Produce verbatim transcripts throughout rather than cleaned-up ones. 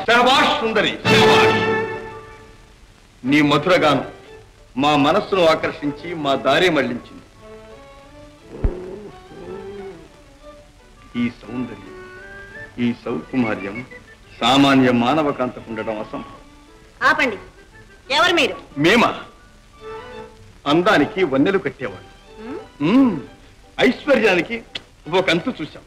శభాష్ సుందరి, శభాష్. నీ మధురగానం మా మనస్సును ఆకర్షించి మా దారి మళ్లించింది. ఈ సౌందర్యం, ఈ సౌకుమార్యం సామాన్య మానవ కాంతకు ఉండడం అసంభవం. ఆపండి. ఎవరు మీరు? మేమా? అందానికి వన్నెలు కట్టేవాళ్ళు, ఐశ్వర్యానికి ఒక అంతు చూశాం,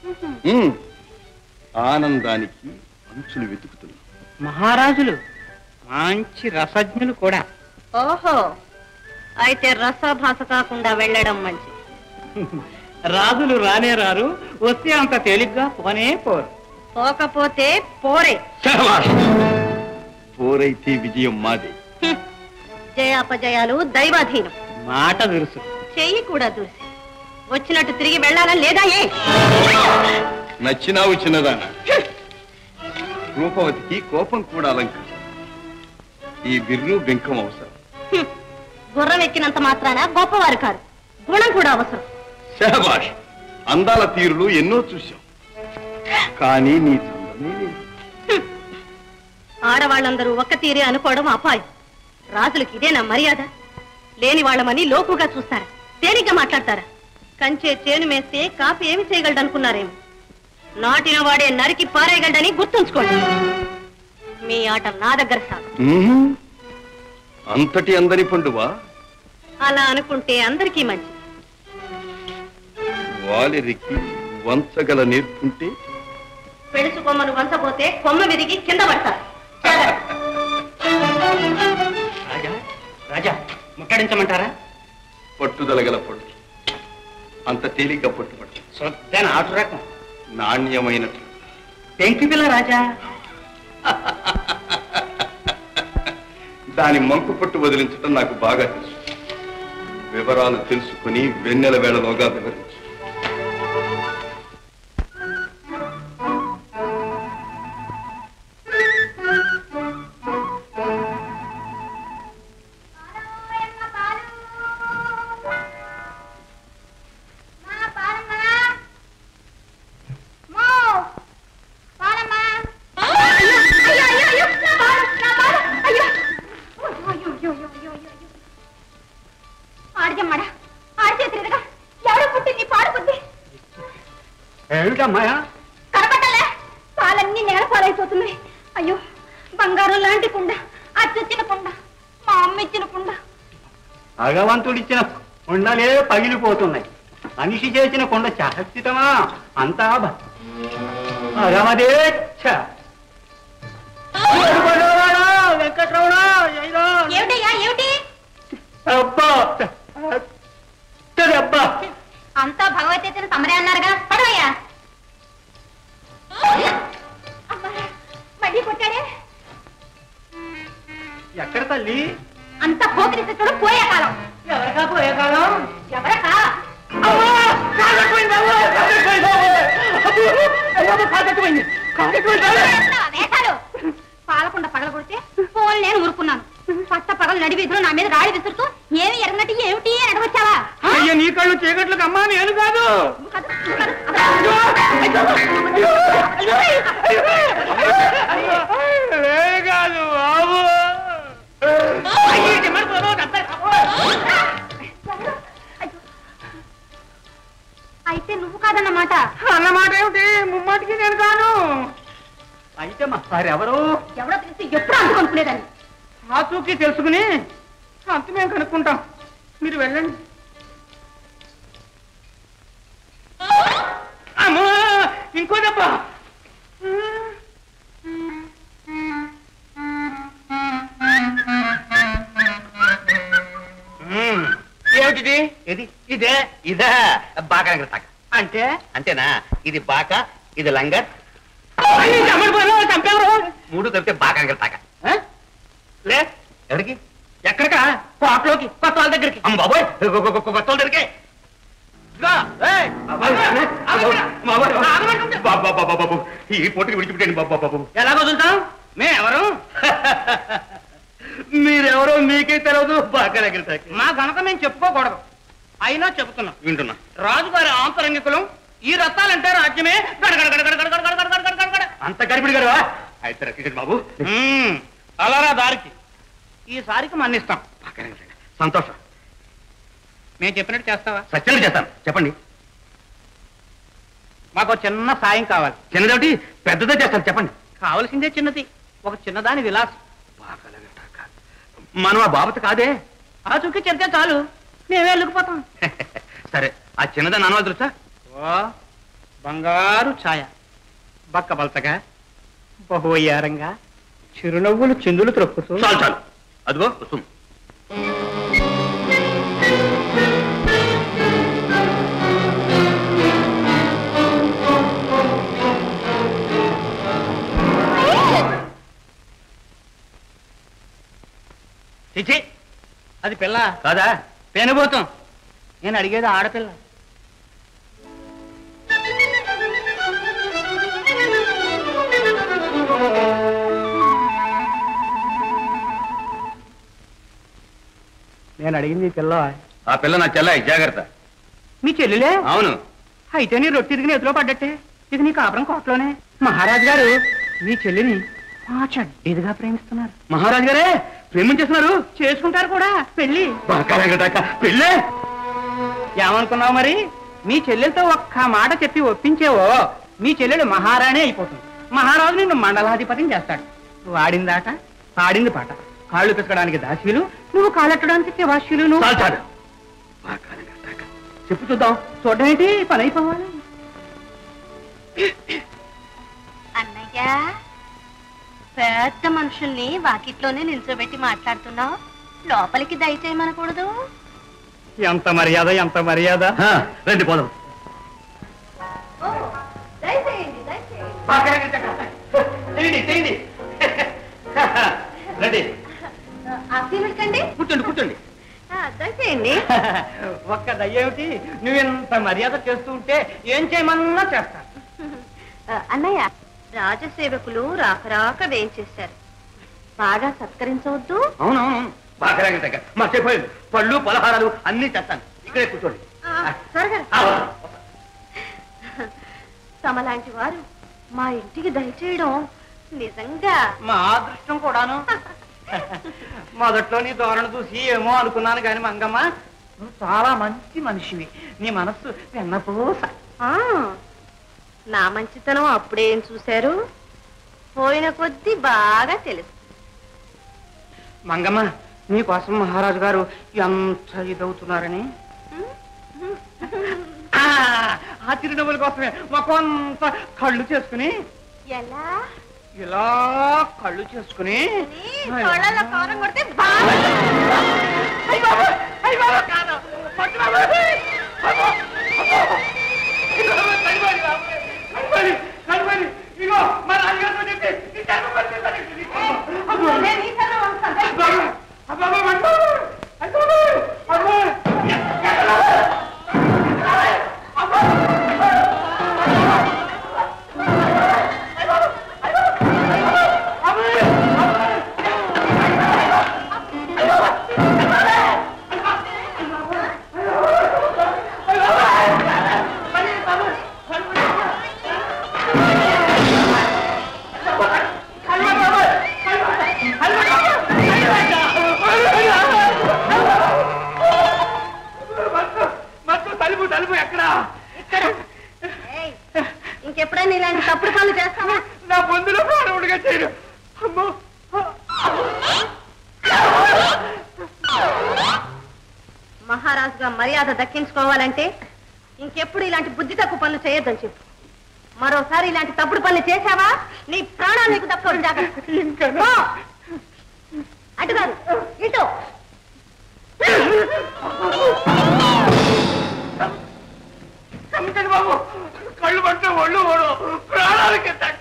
ఆనందానికి అంచులు వెతుకుతున్నాం. మహారాజులు మంచి రసజ్ఞులు కూడా. ఓహో, అయితే రసభాస కాకుండా వెళ్ళడం మంచి. రాజులు రానే రారు, వస్తే అంత తేలిగ్గా పోనే పోరు. పోకపోతే పోరే. పోరైతే విజయం మాదే. జయాపజయాలు దైవాధీనం. మాట దురుసు, చెయ్యి కూడా దురుసు. వచ్చినట్టు తిరిగి వెళ్ళాలని లేదా? ఏ నచ్చినావు చిన్నదానా? రూపవతికి కోపం కూడా అలంకారం. ఈ బిర్రు బెంకం అవసరం. గుర్రం ఎక్కినంత మాత్రాన గొప్పవారు కాదు, గుణం కూడా అవసరం. శహబాష్. అందాల తీరులు ఎన్నో చూశాం, కానీ నీ చందమే లేదు. ఆడవాళ్ళందరూ ఒక్క తీరే అనుకోవడం అపాయం. రాజులకి ఇదేనా మర్యాద? లేని వాళ్ళమని లోకుగా చూస్తారా? తేలిగ్గా మాట్లాడతారా? కంచే చేను మేస్తే కాపు ఏమి చేయగలడనుకున్నారేమో. నాటిన వాడే నరికి పారేయగలడని గుర్తుంచుకోండి. మీ ఆట నా దగ్గర సాగు. అంతటి అందరి పండువా? అలా అనుకుంటే అందరికీ మంచి. వాలిరికి వంచగల నేర్పుంటే పెడుసు కొమ్మను వంచబోతే కొమ్మ విరిగి కింద పడతారు. రాజా రాజా ముట్టడించమంటారా? పట్టుదల గల పట్టు అంత తేలిక పట్టుబట్టు. సొద్దన ఆటు రకం, నాణ్యమైన పెంకి పిల్ల రాజా. దాని మంకు పట్టు వదిలించడం నాకు బాగా తెలుసు. వివరాలు తెలుసుకుని వెన్నెల వేళలోగా వివరించు. పాలన్నీ నేల పాలైపోతున్నాయి. అయ్యో, బంగారం లాంటి కుండ, అచ్చొచ్చిన కుండ, మా అమ్మ ఇచ్చిన కుండ. భగవంతుడిచ్చిన కుండలే పగిలిపోతున్నాయి. మనిషి చేసిన కుండ శాశ్వతమా? అంతా భగవదేచ్ఛ. వెంకటరమణ, ఏమిటయ్యా ఏమిటి? అబ్బా అబ్బా, అంతా భగవద్గీతను తమరే అన్నారుగా. పడవయ్యా. మళ్ళీ కొట్టాడే. ఎక్కడ తల్లి? అంత పోకిరిస్తుడు పోయే కాలం. ఎవరికా పోయే కాలం? ఎవరకా? వేశారు. పాలకుండా పగల కొడితే పోలు నేను ఊరుకున్నాను. పట్ట పగలు నడివీధులు నా మీద రాడి విసురుతూ ఏమి ఎరగనట్టు ఏమిటి అని అడగొచ్చావా? అయ్యో, నీ కళ్ళు చీకట్లకు అమ్మా, నేను కాదు. కాదు బాబు. అయితే నువ్వు కాదన్నమాట. అన్నమాట ఏమిటి? ముమ్మాటికి నేను కాను. అయితే మా సార్ ఎవరు? ఎవరో తెలిసి ఎప్పుడు అందుకనుకునేదాన్ని. ఆ చూకి తెలుసుకుని అంత మేము కనుక్కుంటాం. మీరు వెళ్ళండి. అమ్మా, ఇంకో దెబ్బ. ఏమిటిది? ఇది ఇదే ఇదే బాగా తాక. అంటే అంతేనా? ఇది బాక, ఇది లంగర్. చంపేవరు? మూడు కలిపితే బాగా తాక. లే, ఎవరికి? ఎక్కడికా? కోటలోకి, కొత్త వాళ్ళ దగ్గరికి. అమ్మ బాబోయ్, కొత్త వాళ్ళ దగ్గరికి. ఈ పోటీకి విడిచిపెట్టండి బాబా బాబు. ఎలా వదులుతాం? మేమెవరు? మీరెవరో మీకే తెలియదు. బాగా దగ్గర మా గనక మేము చెప్పుకోకూడదు. అయినా చెబుతున్నాం, వింటున్నా. రాజుగారి ఆంతరంగికులం. ఈ రత్నాలంటే రాజ్యమే గడగడ గడగడ గడగడ గడగడ గడగడ. అంత గడిపిడి గడవా? అయితే రక్షించండి బాబు. అలారా దారికి ఈసారికి మన్నిస్తాం. సంతోషం. నేను చెప్పినట్టు చేస్తావా? సత్యం చేస్తాను. చెప్పండి. మాకు చిన్న సాయం కావాలి. చిన్నదేమిటి పెద్దదే చేస్తాను. చెప్పండి. కావలసిందే చిన్నది, ఒక చిన్నదాని విలాసం. మనం ఆ బాబత కాదే. ఆ చుక్కి చెప్తే చాలు, మేమే వెళ్ళిపోతాం. సరే, ఆ చిన్నదాని అనవాలి తెలుసా? ఓ బంగారు ఛాయ, బక్క బలతగా బహువయ్యారంగా చిరునవ్వులు చిందులు త్రొక్కుతూ. చాలు చాలు, అదిగో వస్తుంది. చిచి, అది పిల్ల కాదా? పెనుబోతాం. నేను అడిగేది ఆడపిల్ల. నేను అడిగింది పిల్ల. ఆ పిల్ల నా చెల్లాయి, జాగ్రత్త. మీ చెల్లెలే? అవును. అయితే నీ రొట్టి తిరిగి ఎదులో పడ్డట్టే. ఇది నీ కాపురం కోటలోనే. మహారాజు గారు మీ చెల్లిని మా చెడ్డీదిగా ప్రేమిస్తున్నారు. మహారాజు గారే ప్రేమించేస్తున్నారు. చేసుకుంటారు కూడా పెళ్లి. పెళ్ళే ఏమనుకున్నావు మరి? మీ చెల్లెలతో ఒక్క మాట చెప్పి ఒప్పించేవో మీ చెల్లెలు మహారాణి అయిపోతుంది. మహారాజు నిన్ను మండలాధిపతిని చేస్తాడు. వాడిందాట, పాడింది పాట. కాళ్ళు పిసకడానికి దాసీలు, నువ్వు కాలెట్టడానికి శివాశీలు. నువ్వు చెప్పు చూద్దాం. చూడడం ఏంటి, పని అయిపోవాలి. అన్నయ్య, పెద్ద మనుషుల్ని వాకిట్లోనే నిల్చోబెట్టి మాట్లాడుతున్నావు, లోపలికి దయచేయమనకూడదు. ఎంత మర్యాద, ఎంత మర్యాద. రండి పోదాం. రండి. ఆశీర్వదించండి. కూర్చోండి కూర్చోండి. దయచేయండి. ఒక్క దయ్యేమిటి, నువ్వెంత మర్యాద చేస్తూ ఉంటే ఏం చేయమన్నా చేస్తా. అన్నయ్య, రాజసేవకులు రాక రాక వేయించేశారు, బాగా సత్కరించవద్దు. అవునవును, బాగా మర్చిపోయింది. పళ్ళు పలహారాలు అన్ని తెస్తాను. ఇక్కడే కూర్చోండి. తమలాంటి వారు మా ఇంటికి దయచేయడం నిజంగా మా అదృష్టం కూడాను. మొదట్లో నీ ధోరణి చూసి ఏమో అనుకున్నాను కాని మంగమ్మ, నువ్వు చాలా మంచి మనిషివి. నీ మనస్సు వెన్నపూస. నా మంచితనం అప్పుడేం చూశారు, పోయిన కొద్దీ బాగా తెలుసు. మంగమ్మ, నీకోసం మహారాజు గారు ఎంత ఇదవుతున్నారని. ఆ చిరునవ్వుల కోసమే ఒకంత కళ్ళు చేసుకుని, ఎలా ఇలా కళ్ళు చేసుకుని కళ్ళలో కారం కొడితే ఇంకెప్పుడైనా ఇలాంటి తప్పుడు పనులు చేస్తావా? నా ముందులో ప్రాణముడిగా చేయరు. మహారాజుగా మర్యాద దక్కించుకోవాలంటే ఇంకెప్పుడు ఇలాంటి బుద్ధి తక్కువ పనులు చేయొద్దని చెప్పు. మరోసారి ఇలాంటి తప్పుడు పనులు చేశావా నీ ప్రాణాలు నీకు తక్కువ జాగ్రత్త. అటు కాదు, ఇటు. బాబు, కళ్ళు పట్టే ఒళ్ళు ఓడు, ప్రాణాలకి తగ్గ.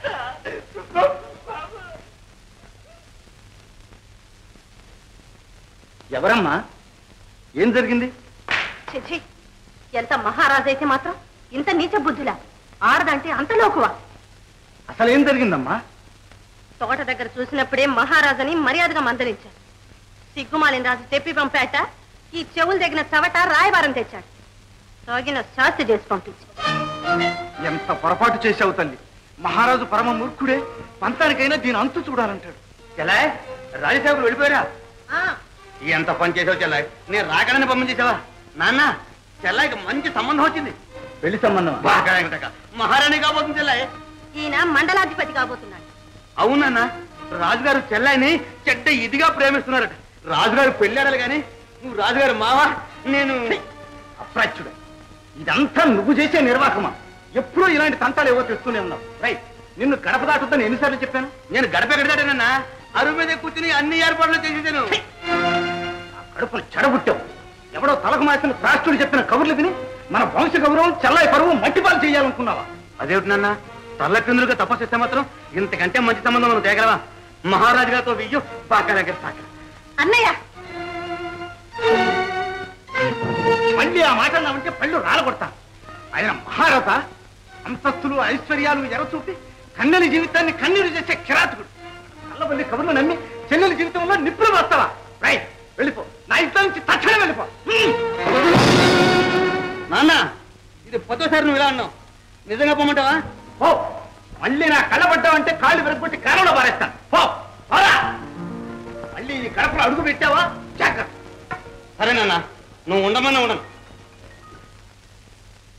ఎవరమ్మా? ఏం జరిగింది? చిచి, ఎంత మహారాజు అయితే మాత్రం ఇంత నీచ బుద్ధులా? ఆడదంటే అంత లోకువా? అసలు ఏం జరిగిందమ్మా? తోట దగ్గర చూసినప్పుడే మహారాజని మర్యాదగా మందలించాడు. సిగ్గుమాలిన రాజు తెప్పి పంపాట. ఈ చెవులు దగ్గర చవట రాయబారం తెచ్చాడు. తగిన శాస్తి చేసి పంపించి. ఎంత పొరపాటు చేశావు తల్లి. మహారాజు పరమ మూర్ఖుడే. పంతానికైనా దీని అంతు చూడాలంటాడు. చెల్లా రాజసాబులు వెళ్ళిపోయారా? ఎంత పని చేసావు చెల్లాయి, నేను రాకడానికి పంపించేసావా? నాన్న చెల్లాయికి మంచి సంబంధం వచ్చింది. పెళ్లి సంబంధం మహారాణి కాబోతుంది చెల్లాయి. ఈయన మండలాధిపతి కాబోతున్నాడు. అవునన్న, రాజుగారు చెల్లాయిని చెడ్డ ఇదిగా ప్రేమిస్తున్నారట. రాజుగారు పెళ్ళాడాలి గాని నువ్వు రాజుగారు మావా, నేను అప్రాచ్యుడు. ఇదంతా నువ్వు చేసే నిర్వాహమా? ఎప్పుడూ ఇలాంటి తంతాలు ఏవో తెస్తూనే ఉన్నావు. రైట్, నిన్ను గడప దాటుద్దని ఎన్నిసార్లు చెప్పాను? నేను గడప ఎక్కడానన్నా, అరువు మీద కూర్చుని అన్ని ఏర్పాట్లు చేసేసాను. కడుపును చెడబుట్టావు. ఎవడో తలకు మాసిన రాష్ట్రుడు చెప్పిన కబుర్లు విని మన వంశ గౌరవం చెల్లాయి పరువు మట్టిపాలు చేయాలనుకున్నావా? అదేమిటినన్నా, తల్లకిందులుగా తపస్సు మాత్రం ఇంతకంటే మంచి సంబంధం మనం తేగలవా? మహారాజు గారితో వెయ్యో బాగా దగ్గర సాక. అన్నయ్య మళ్ళీ ఆ మాట అన్నామంటే పళ్ళు రాలగొడతా. ఆయన మహారథ, అంతస్తులు ఐశ్వర్యాలు ఎరచూపి కన్నెల జీవితాన్ని కన్నీరు చేసే కిరాతకుడు. నల్లబల్లి కబుర్లు నమ్మి చెల్లెల జీవితంలో నిప్పులు వస్తావా? రైట్, వెళ్ళిపో. నా ఇంట్లో నుంచి తక్షణం వెళ్ళిపో. నాన్న, ఇది పదోసారి నువ్వు ఇలా అన్నావు, నిజంగా పోమంటావా? పో. మళ్ళీ నా కళ్ళబడ్డావంటే కాళ్ళు విరగొట్టి కాలంలో పారేస్తాను. పో, పోరా. మళ్ళీ ఈ కడపలో అడుగు పెట్టావా? జాగ్రత్త. సరే నాన్న, నువ్వు ఉండమన్నా ఉండను.